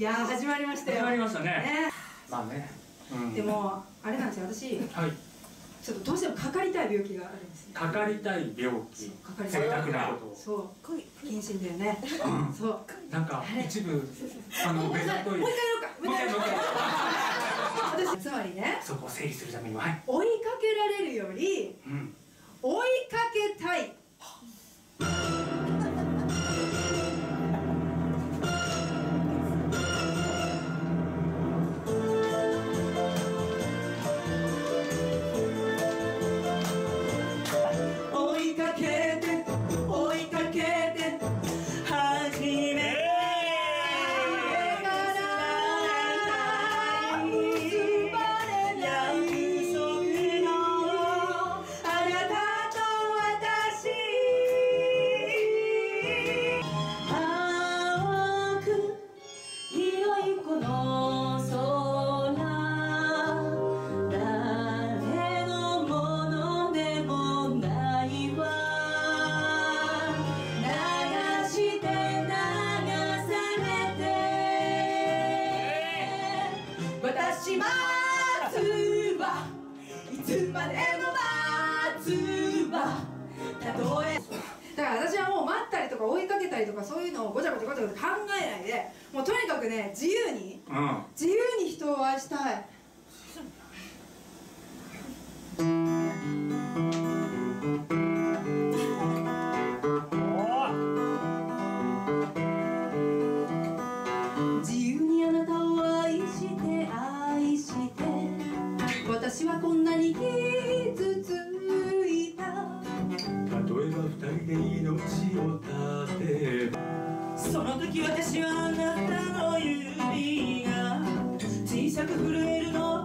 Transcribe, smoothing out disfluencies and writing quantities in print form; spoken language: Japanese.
いやー始まりましたよ。 始まりましたね。まあね。 でもあれなんですよ、私ちょっとどうしてもかかりたい病気があるんですね。 かかりたい病気。 かかり贅沢なこと。 そう。不謹慎だよね。そう。 なんか一部もう一回やろうか。もう一回。私つまりね。 そこを整理するためには。 追いかけられるより追いかけたい。私待つはいつまでも待つわたとえだから私はもう待ったりとか追いかけたりとかそういうのをごちゃごちゃごちゃごちゃ考えないでもうとにかくね自由に人を愛したい。自由にあなたを愛して愛して私はこんなに傷ついた。 例えば二人で命を絶てばその時私はあなたの指が小さく震えるの